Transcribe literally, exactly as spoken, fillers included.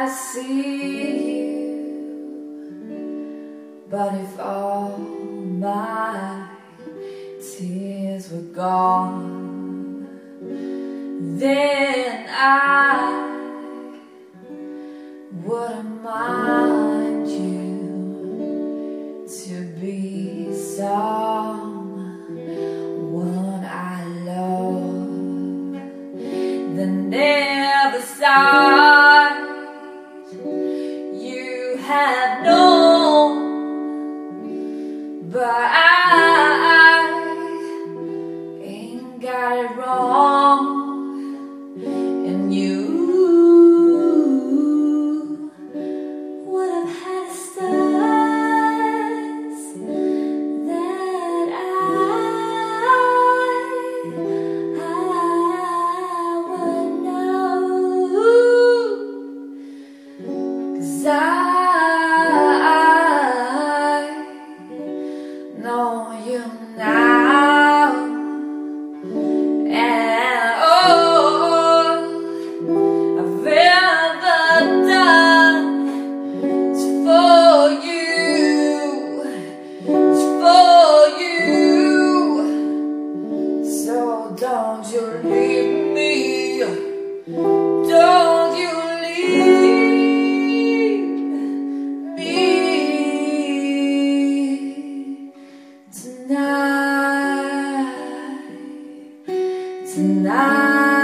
I see you, but if all my tears were gone, then I wouldn't mind you to be someone I love. The never side you have known, but I ain't got it wrong. And you would have had stars that I, I would know, 'cause I know you now. And all I've ever done is for you, is for you. So don't you leave me, don't you leave me tonight, tonight.